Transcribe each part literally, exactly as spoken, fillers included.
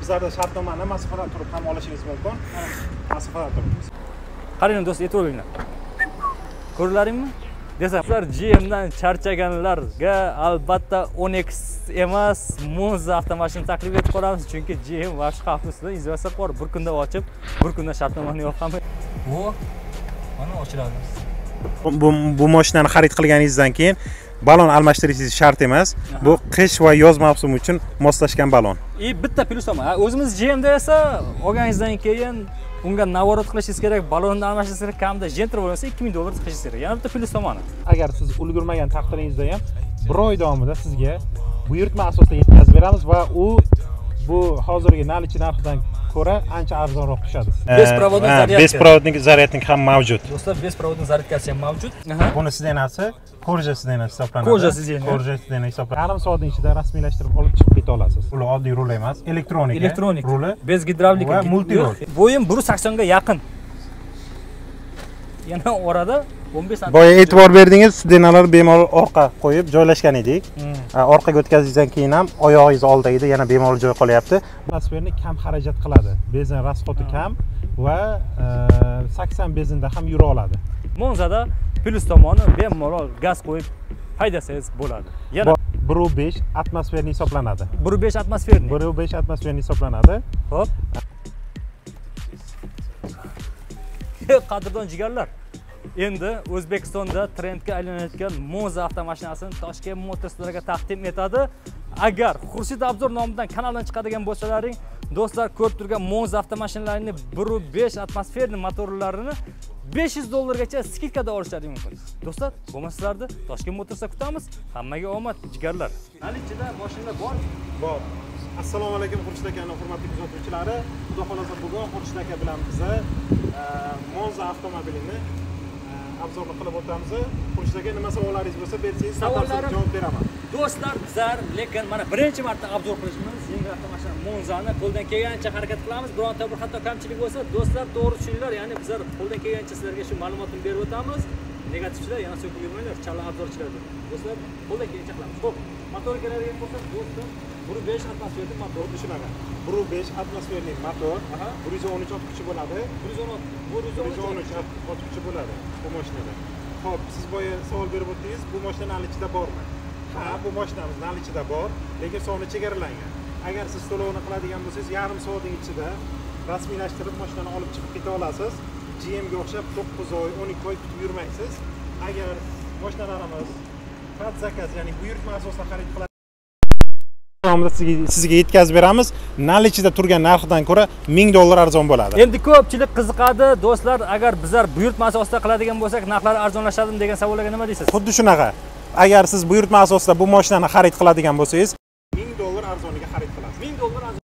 bizlarda shartnomani masofadan turib ham olishingiz mumkin. Masofadan turibmiz. Qarang do'stlar, e'tibor beringlar. Ko'rdilaringmi? Desam, ular G M dan charchaganlarga albatta o'n X emas, Monza avtomashinani taklif etib qolamiz, chunki G M boshqa xavf ustida izolyatsiya bor. Bir kunda ochib, bir kunda shartnomani yo'qami. O, mana ochiladi. Bu bu mashinani xarid qilganingizdan keyin balon almashtirishingiz shart emas. Bu qish va yoz mavsumi uchun moslashgan balon. И bitta plyus ham. O'zimiz G M da esa olganingizdan keyin unga navorot qilishingiz kerak, balonni almashishingiz kerak, kamida Gentra bo'lsa ikki ming dollar chiqishingiz kerak. Yana bitta plyus tomoni. Agar siz ulgurmagan taqdiringizda ham bir oy davomida sizga buyurtma asosida yetkazib beramiz va u bu hozirgi nalichi narxidan ko'ra ancha arzonroq tushadi. Besprovodnik zaryadka. Besprovodnik zaryadnik ham mavjud. Do'stlar, besprovodnik zaryadkasi ham mavjud. Buni sidenasi koja sidenasi hisoblanadi. Koja sidena. Koja sidena hisoblanadi. Yarim soatning ichida rasmiylashtirib olib chiqib keta olasiz. Rul oddiy rul emas, elektronika. Elektronik. Ruli bez gidravlika va multirul. Bo'yim bir sakson ga yaqin. Yana orada o'n besh santimetr. Boya e'tibor berdingiz, sidenalar bemalol orqa qo'yib joylashgan edik. Orqaga o'tkazishdan keyin ham oyog'ingiz oldida edi, yana bemalol joy qolyapti. Atmosferni kam xarajat qiladi. Benzin rasxoti kam va sakson benzinda ham yura oladi. Monzada plyus tomoni bemalol gaz qo'yib haydasangiz bo'ladi. Yana bir nuqta besh atmosferni hisoblanadi. bir nuqta besh atmosferni. bir nuqta besh atmosferni hisoblanadi. Xo'p. Qadrdon jigarlar. Endi O'zbekistonda trendga aylanayotgan Monza avtomashinasini Toshkent Motorslarga taqdim etadi. Agar Xurshid Abzor nomidan kanaldan chiqadigan bo'lsalaring, do'stlar, ko'rib turgan Monza avtomashinalarini bir nuqta besh atmosferni motorlarini besh yuz dollargacha skidkada olishlari mumkin. Do'stlar, bo'lmasa sizlarni Toshkent Motorsda kutamiz. Hammaga omad, jigarlar. Nalichida mashina bor? Bor. Assalomu alaykum Xurshid akaning hurmatli kuzatuvchilari. Xudo xolasa bugun Xurshid aka bilan biza Monza avtomobilini obzorni qilib o'tamiz. Xurshid aka, nima savollaringiz bo'lsa bersangiz, savollarimga javob beraman. Do'stlar, bizlar lekin mana birinchi marta obzor qilishimiz, yengil avtomashina Monzani qo'ldan kelgancha harakat qilamiz. Bironta bir xato kamchilik bo'lsa, do'stlar, to'g'ri tushuninglar. Ya'ni bizlar qo'ldan kelgancha sizlarga shu ma'lumotni berib o'tamiz. Negativchilar yana so'kib yurmanglar, chala obzorchilar. Do'stlar, qo'ldan kelgancha qilamiz. Xo'p, motor keladigan bo'lsa, do'stlar, bir nuqta besh atmosferli motor shunaqa. bir nuqta besh atmosferli motor, bir yuz o'n uch ot kuchi bo'ladi. bir yuz o'n uch ot kuchi bo'ladi bu mashinada. Xo'p, siz boya savol berib o'tdingiz, bu mashina nal ichida bormi? Ha, bu mashinamiz nal ichida bor, lekin soni chegaralangan. Agar siz to'lovni qiladigan bo'lsangiz, yarim soatning ichida rasmiylashtirib mashinani olib chiqib keta olasiz. G M ga o'xshab to'qqiz oy, o'n ikki oy kutib yurmaysiz. Agar mashinalarimiz fat zakaz, ya'ni buyurtma asosida xarid qiladi, sizga yetkazib beramiz. Nal ichida turgan narxidan ko'ra ming dollar arzon bo'ladi. Endi ko'pchilik qiziqadi, do'stlar, agar bizlar buyurtma asosida qiladigan bo'lsak, narxlari arzonlashadimi degan savollarga nima deysiz? Xuddi shunaqa. Agar siz buyurtma asosida bu mashinani xarid qiladigan bo'lsangiz, ming dollar arzoniga xarid qilasiz. ming dollar arzon.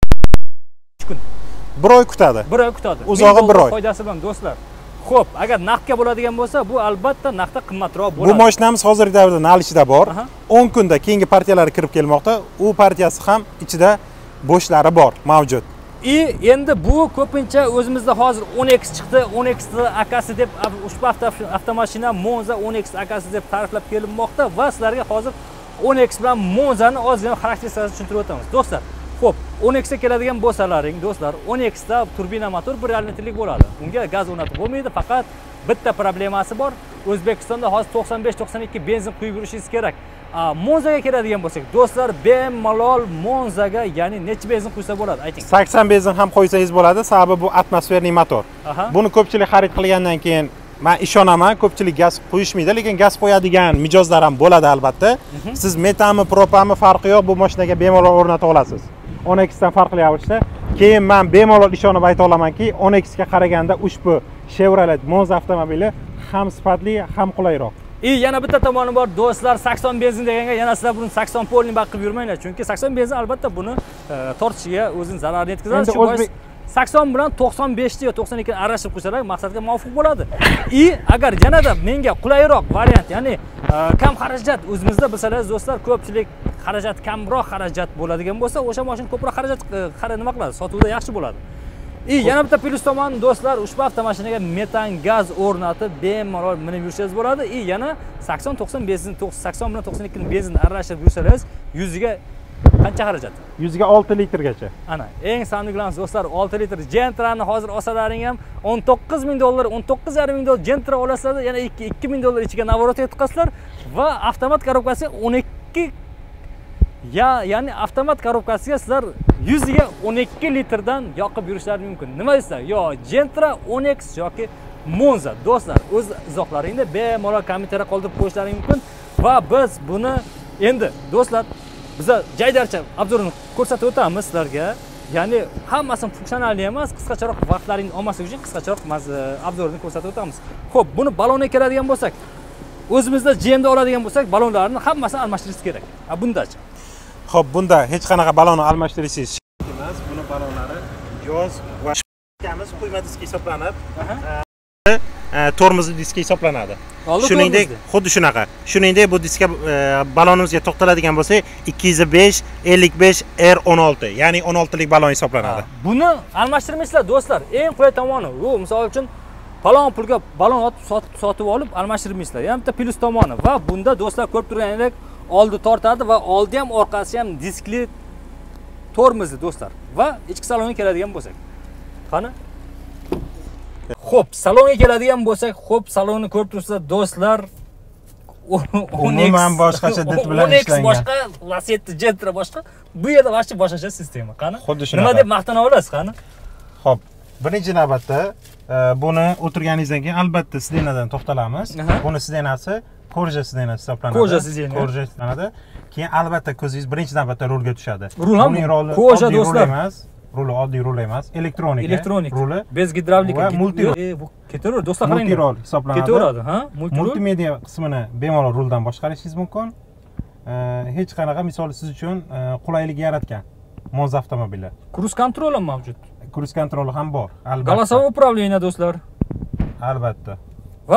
uch kun. bir oy kutadi. bir oy kutadi. Uzog'i bir oy. Foydasi bilan do'stlar. Xo'p, agar naqdga bo'ladigan bo'lsa, bu albatta naqdda qimmatroq bo'ladi. Bu mashinamiz hozirgi davrda nal ichida bor. o'n kunda keyingi partiyalari kirib kelmoqda. U partiyasi ham ichida bo'shlari bor, mavjud. И endi bu ko'pincha o'zimizda hozir o'n X chiqdi, o'n X akasi deb ushbu avtomashina Monza o'n X akasi deb ta'riflab kelinmoqda va sizlarga hozir o'n X bilan Monzani ozgina xarakteristikasini tushuntirib o'tamiz. Do'stlar, xo'p, o'n X ga keladigan bo'lsalaring, do'stlar, o'n X da turbina motor bir yarim litrlik bo'ladi. Unga gaz o'rnatib bo'lmaydi, faqat bitta problemasi bor. O'zbekistonda hozir to'qson besh to'qson ikki benzin quyib yurishingiz kerak. Monzaga keladigan bo'lsak, do'stlar, bemalol Monzaga, ya'ni necha benzin quysa bo'ladi, ayting. sakson benzin ham qo'ysangiz bo'ladi, sababi bu atmosferli motor. Buni ko'pchilik xarid qilgandan keyin men ishonaman, ko'pchilik gaz qo'yishmaydi, lekin gaz qo'yadigan mijozlar ham bo'ladi albatta. Siz metanmi, propanmi farqi yo'q, bu mashinaga bemalol o'rnata olasiz. o'n X dan farqli ravishda. Keyin men bemalol ishonib ayta olamanki, o'n X ga qaraganda ushbu Chevrolet Monza avtomobili ham sifatli, ham qulayroq. И yana bitta tomoni bor, do'stlar, sakson benzin deganga yana sizlar buni sakson polni baqib yurmanglar, chunki sakson benzin albatta buni tortishiga o'zining zararini yetkazadi. Shu bois sakson bilan to'qson besh yo to'qson ikki ni aralashtirib qo'ysalar maqsadga muvofiq bo'ladi. И agar yanada menga qulayroq variant, ya'ni kam xarajat, o'zimizda bilsangiz do'stlar, ko'pchilik xarajat kamroq xarajat bo'ladigan bo'lsa, o'sha mashina ko'proq xarajat qara nima qiladi, sotuvda yaxshi bo'ladi. И yana bitta plyus tomoni, do'stlar, ushbu avtomashinaga metan gaz o'rnatib bemalol minib yurishingiz bo'ladi. И yana sakson to'qson benzin, sakson bilan to'qson ikki ni benzinni aralashtirib yursangiz, yuziga Qancha xarajat? yuz ga olti litrgacha. Ana, eng sog'lig'imiz do'stlar, olti litr Gentra'ni hozir olsalaring ham o'n to'qqiz ming dollar, o'n to'qqiz yarim ming dollar Gentra olasizlar, yana ikki ming dollar ichiga navorot yetkazasizlar va avtomat korobkasi o'n ikki ya, ya'ni avtomat korobkasiga sizlar yuz ga o'n ikki litrdan yoqib yurishlaringiz mumkin. Nima deysizlar? Yo, Gentra o'n X yoki Monza do'stlar, o'z izohlaringni bemalol kommentariyada qoldirib qo'yishlaring mumkin va biz buni endi do'stlar biza jaydarcha obzorini ko'rsatib o'tamiz sizlarga. Ya'ni hammasini funksional emas, qisqacharoq vaqtlaringni olmaslik uchun qisqacharoq obzorini ko'rsatib o'tamiz. Xo'p, buni balonga keladigan bo'lsak, o'zimizda G M da oladigan bo'lsak, balonlarni hammasini almashtirish kerak. A bundachi? Xo'p, bunda hech qanaqa balonni almashtirishingiz emas. Buni balonlari yoz va qamiz quyma disk hisoblanib, tormozli disk hisoblanadi. Shuningdek, xuddi shunaqa. Shuningdek, bu diskga balonimizga to'xtaladigan bo'lsa, ikki yuz besh ellik besh R o'n olti, ya'ni o'n olti lik balon hisoblanadi. Buni almashtirmaysizlar do'stlar. Eng qulay tomoni, bu misol uchun balon pulga balon sotib olib almashtirmaysizlar. Yana bitta plyus tomoni va bunda do'stlar ko'rib turganingdek oldi tortadi va oldi ham orqasi ham diskli tormozli do'stlar. Va ichki salonga keladigan bo'lsak. Qani? Xo'p, salonga keladigan bo'lsak, xo'p, salonni ko'rib turibsizlar do'stlar. Umuman boshqacha dit bilan ishlangan. boshqa, Lacetti Gentra boshqa. Bu yerda vaqti boshqacha sistema. Qani? Xuddi shunaqa. Nima deb maqtana olasiz, qani? Xo'p, birinchi navbatda buni o'tirganingizdan keyin albatta sidenadan to'xtalamiz. Buni sidenasi Korja sidenasi hisoblanadi. Korja sidena. Korja hisoblanadi. Keyin albatta ko'zingiz birinchi navbatda rulga tushadi. Rul ham Korja do'stlar emas. Ruli oddiy rul emas, elektronik. Elektronik. Ruli bez gidravlika. Va multi bu ketaveradi do'stlar, qarang. Multi rol hisoblanadi. Ketaveradi, ha? Multi rol. Multimedia qismini bemalol ruldan boshqarishingiz mumkin. Hech qanaqa, misol siz uchun qulaylik yaratgan Monza avtomobili. Cruise control ham mavjud. Cruise control ham bor, albatta. Голосовое управление do'stlar. Albatta. Va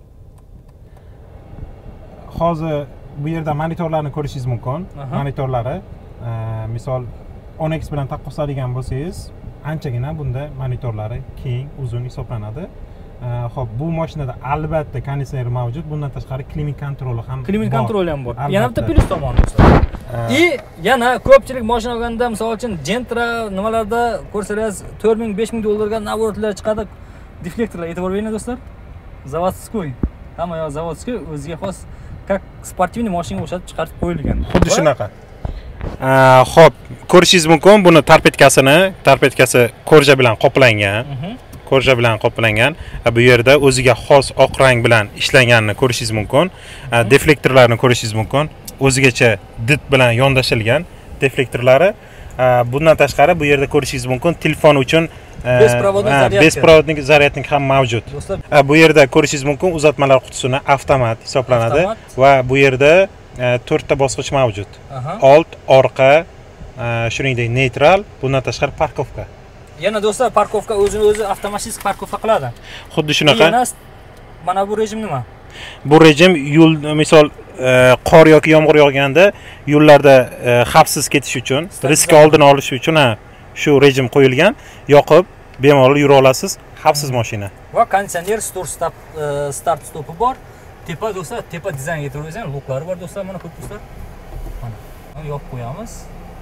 hozir bu yerda monitorlarni ko'rishingiz mumkin. Monitorlari, misol o'n X bilan taqqosladigan bo'lsangiz, anchagina bunda monitorlari keng, uzun hisoblanadi. Xo'p, bu mashinada albatta konditsioner mavjud. Bundan tashqari klimat kontroli ham bor. Klimat kontroli ham bor. Yana bitta plyus tomoni do'stlar. И yana ko'pchilik mashina olganda, misol uchun Gentra nimalarda ko'rsangiz to'rt ming besh ming dollarga navorotlar chiqadi. Deflektorlar e'tibor bering do'stlar. Zavodskoy. Hamma yo zavodskoy o'ziga xos как sportivniy mashina o'xshatib chiqarib qo'yilgan. Xuddi shunaqa. Xo'p, ko'rishingiz mumkin, buni torpedkasini, torpedkasi Korja bilan qoplangan. Korja bilan qoplangan. Bu yerda o'ziga xos oq rang bilan ishlanganini ko'rishingiz mumkin. Deflektorlarni ko'rishingiz mumkin. O'zigacha dit bilan yondashilgan deflektorlari. Bundan tashqari bu yerda ko'rishingiz mumkin, telefon uchun besprovodnik zaryadnik ham mavjud. Bu yerda ko'rishingiz mumkin, uzatmalar qutisini avtomat hisoblanadi va bu yerda to'rtta bosqich mavjud. Old, orqa, shuningdek neytral, bundan tashqari parkovka. Yana do'stlar, parkovka o'zini o'zi avtomatik parkovka qiladi. Xuddi shunaqa. Mana bu rejim nima? Bu rejim yo'l, misol qor yoki yomg'ir yog'ganda yo'llarda xavfsiz ketish uchun, riskni oldini olish uchun shu rejim qo'yilgan. Yoqib, bemalol yura olasiz, xavfsiz mashina. Va konditsioner, start stop, start stopi bor. Tepa do'stlar, tepa dizayn e'tiboringizga luklari bor do'stlar, mana ko'p do'stlar. Mana yopib qo'yamiz.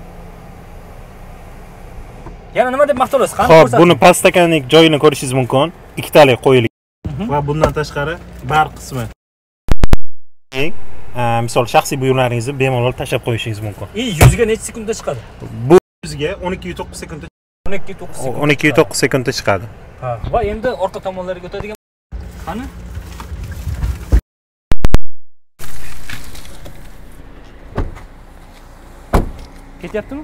Yana nima deb maqtolasiz? Qani ko'rsatib. Xo'p, buni pastakanik joyini ko'rishingiz mumkin. Ikkitalik qo'yilgan. Va bundan tashqari bar qismi. Misol shaxsiy buyumlaringizni bemalol tashlab qo'yishingiz mumkin. E, yuz ga necha sekundda chiqadi? Bu yuz ga o'n ikki nuqta to'qqiz sekundda o'n ikki nuqta to'qqiz sekund. o'n ikki nuqta to'qqiz sekundda chiqadi. Ha, va endi orqa tomonlariga o'tadigan. Qani? Ketyaptimi?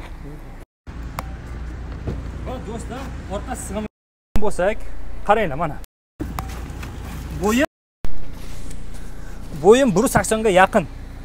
Va do'stlar, orqasi sig'im bo'lsak, qaranglar mana. Bo'yim Bo'yim bir sakson ga yaqin.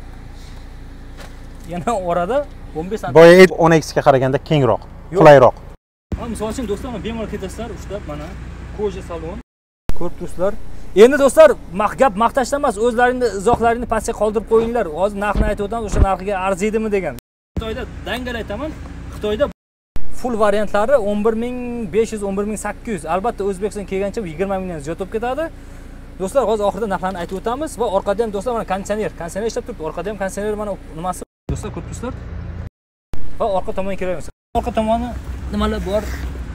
Yana orada o'n besh santimetr. Boya o'n X ga qaraganda kengroq, qulayroq. Ha, misol uchun do'stlar, bemalol ketasizlar, ushlab mana koja salon. Ko'rib turibsizlar. Endi do'stlar, gap maqtashdan emas, o'zlaringni izohlaringni pastga qoldirib qo'yinglar. Hozir narxni aytib o'tamiz, o'sha narxiga arziydimi degan. Xitoyda dangal aytaman, Xitoyda full variantlari o'n bir ming besh yuz, o'n bir ming sakkiz yuz. Albatta O'zbekistonga kelgancha yigirma mingdan ziyod bo'lib ketadi. Do'stlar, hozir oxirida narxlarni aytib o'tamiz va orqada ham do'stlar mana konditsioner, konditsioner ishlab turibdi. Orqada ham konditsioner mana nimasi. Do'stlar, ko'rib turibsizlar. Ha, orqa tomonga kiraveramiz. Orqa tomoni nimalar bor?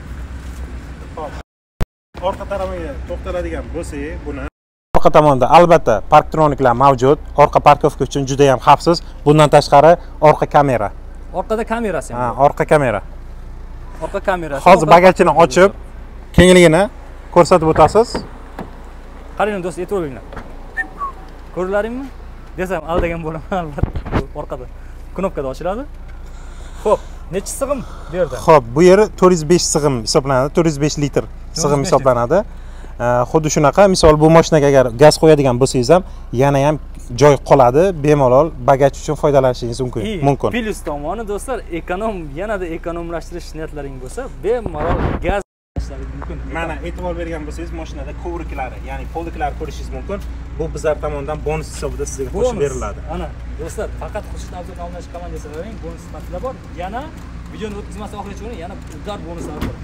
Orqa tarafiga to'xtaladigan bo'lsak, buni orqa tomonda albatta parktroniklar mavjud. Orqa parkovka uchun juda ham xavfsiz. Bundan tashqari orqa kamera. Orqada kamerasi ham. Ha, orqa kamera. Orqa kamerasi. Hozir bagajini ochib, kengligini ko'rsatib o'tasiz. Qarang do'st, e'tibor beringlar. Ko'rlaringmi? Desam aldagan bo'laman albatta. Orqada knopkada ochiladi. Xo'p, necha sig'im bu yerda? Xo'p, bu yeri to'rt yuz besh sig'im hisoblanadi. to'rt yuz besh litr sig'im hisoblanadi. Xuddi shunaqa, misol bu mashinaga agar gaz qo'yadigan bo'lsangiz ham, yana ham joy qoladi, bemalol bagaj uchun foydalanishingiz mumkin. Mumkin. Plus tomoni do'stlar, ekonom, yanada ekonomlashtirish niyatlaring bo'lsa, bemalol gaz ishlashingiz mumkin. Mana e'tibor bergan bo'lsangiz, mashinada kovriklari, ya'ni poliklar ko'rishingiz mumkin. Bu bizlar tomonidan bonus hisobida sizga qo'shib beriladi. Ana, do'stlar, faqat Xurshid Abzor nomidan chiqaman desalaring, bonus sifatida bor. Yana videoni o'tkazmasdan oxirigacha ko'ring, yana ular bonuslar bor.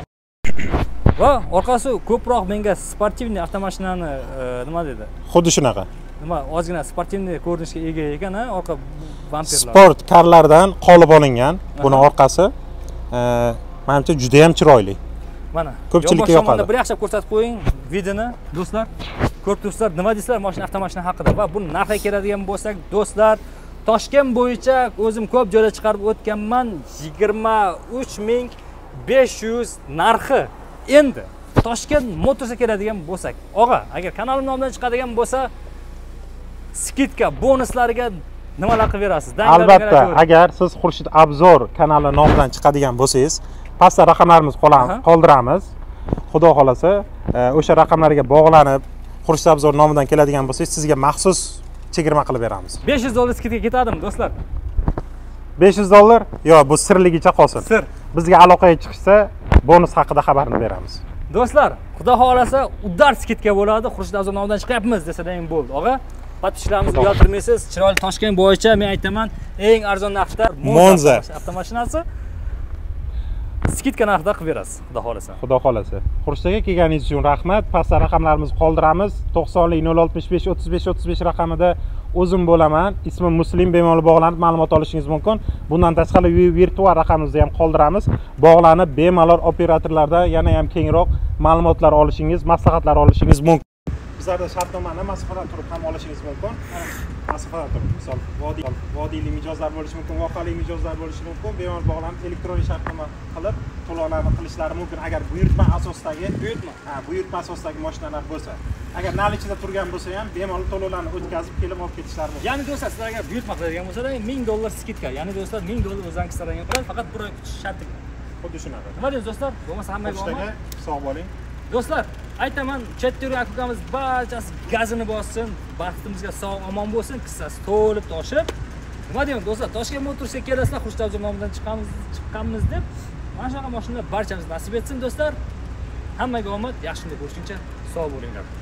Va orqasi ko'proq menga sportivniy avtomashinani nima dedi? Xuddi shunaqa. Nima, ozgina sportivniy ko'rinishga ega ekan, orqa bamperlar. Sport karlardan qolib olingan. Buni orqasi menimcha juda ham chiroyli. Mana, ko'pchilikka yoqadi. Bir yaxshilab ko'rsatib qo'ying videoni, do'stlar. Ko'rib turibsizlar, nima deysizlar mashina avtomashina haqida va buni narxiga keladigan bo'lsak, do'stlar, Toshkent bo'yicha o'zim ko'p joyda chiqarib o'tganman, yigirma uch ming besh yuz narxi. Endi Toshkent Motorsga keladigan bo'lsak, og'a, agar kanalim nomidan chiqadigan bo'lsa, skidka bonuslariga nimalar qilib berasiz? Albatta, agar siz Xurshid Abzor kanali nomidan chiqadigan bo'lsangiz, pastda raqamlarimiz qoldiramiz. Xudo xolasa, o'sha raqamlarga bog'lanib, Xurshid Abzor nomidan keladigan bo'lsangiz, sizga maxsus chegirma qilib beramiz. besh yuz dollar skidga ketadimi, do'stlar? besh yuz dollar? Yo'q, bu sirligicha qolsin. Sir. Bizga aloqaga chiqishsa, bonus haqida xabarni beramiz. Do'stlar, xudo xolasa, udar skidka bo'ladi. Xurshid Abzor nomidan chiqyapmiz desadan bo'ldi, og'a. Podpischilarimizni uyaltirmaysiz. Chiroyli Toshkent bo'yicha men aytaman, eng arzon narxda Monza avtomashinasi skidka narxida qilib berasiz, xudo xolasa. Xudo xolasa. Xurshidga kelganingiz uchun rahmat. Pastda raqamlarimizni qoldiramiz. to'qson nol oltmish besh o'ttiz besh o'ttiz besh raqamida o'zim bo'laman. Ismim Muslim, bemalol bog'lanib ma'lumot olishingiz mumkin. Bundan tashqari virtual raqamimizni ham qoldiramiz. Bog'lanib bemalol operatorlardan yana ham kengroq ma'lumotlar olishingiz, maslahatlar olishingiz mumkin. Bizlarda shartnomani masofadan turib ham olishingiz mumkin. Masofadan turib, misol vodiy, vodiyli mijozlar bo'lishi mumkin, voqeali mijozlar bo'lishi mumkin. Bemalol bog'lanib elektronik shartnoma qilib to'lovlarni qilishlari mumkin. Agar buyurtma asosidagi, buyurtma, ha, buyurtma asosidagi mashinalar bo'lsa. Agar nalichida turgan bo'lsa ham bemalol to'lovlarni o'tkazib kelib olib ketishlari mumkin. Ya'ni do'stlar, sizlar agar buyurtma qiladigan bo'lsalar, ming dollar skidka, ya'ni do'stlar ming dollar o'zangiz saraygan qiladi, faqat bir oy kutish sharti. Xuddi shunaqa. Nima deysiz do'stlar? Bo'lmasa hammaga omad. Sog' bo'ling. Do'stlar, aytaman, chetda yurgan akamiz barchasi gazini bossin, baxtimizga sog' omon bo'lsin, qissasi to'lib toshib. Nima deyman do'stlar, Toshkent Motorsga kelasizlar, Xurshid Abzor nomidan chiqamiz, chiqqanmiz deb. Mana shunaqa mashinalar barchamiz nasib etsin do'stlar. Hammaga omad, yaxshi kunda ko'rishguncha sog' bo'linglar.